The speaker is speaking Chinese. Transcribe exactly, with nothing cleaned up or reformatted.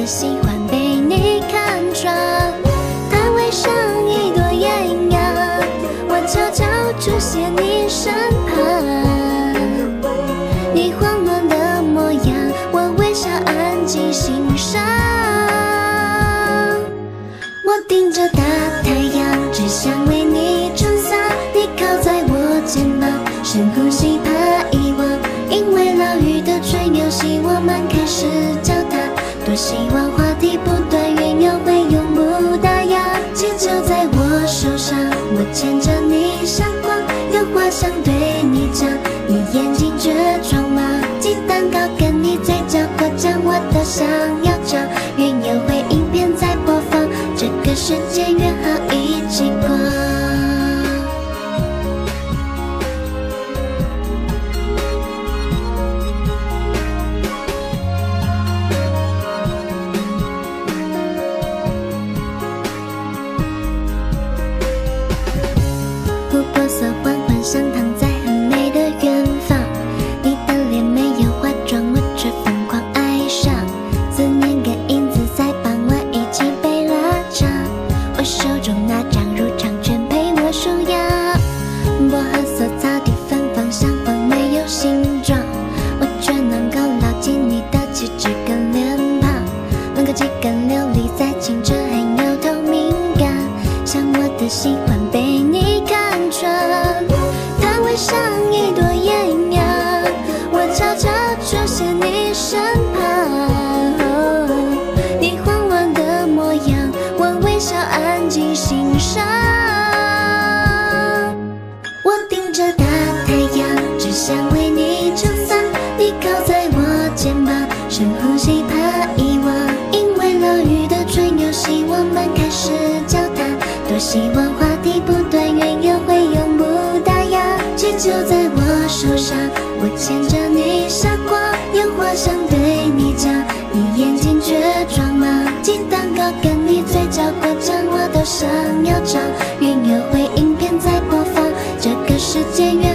喜欢被你看穿。摊位上一朵艳阳，我悄悄出现你身旁。你慌乱的模样，我微笑安静欣赏。我盯着大太阳，只想为你撑伞。你靠在我肩膀，深呼吸怕遗忘。因为老雨的吹牛，希望们开始交谈。多希望话题不断，缘由会永不打烊。气球在我手上，我牵着你闪光，有话想对你讲，你眼睛却装忙。鸡蛋糕跟你嘴角过奖，我都想要尝。缘由会影片在播放，这个世界约好一起过。琥珀色缓缓上躺在很美的远方，你的脸没有化妆，我却疯狂爱上。思念跟影子在傍晚一起被拉长，我手中那张入场券陪我数羊。薄荷色草地芬芳，相逢没有形状，我却能够牢记你的气质跟脸庞。能够几根琉璃在清澈很有透明感，像我的喜欢被你看穿。摊位上一朵艳阳，我悄悄出现你身旁。你慌乱的模样，我微笑安静欣赏。我盯着大太阳，只想为你撑伞。你靠在我肩膀，深呼吸怕遗忘。因为老雨的吹牛，希望们开始交谈。多希望话题不断，缘由会永不打烊。气球在我手上，我牵着你傻瓜，有话想对你讲，你眼睛却装忙。鸡蛋糕跟你嘴角过奖，我都想要尝。缘由会影片在播放，这个世界越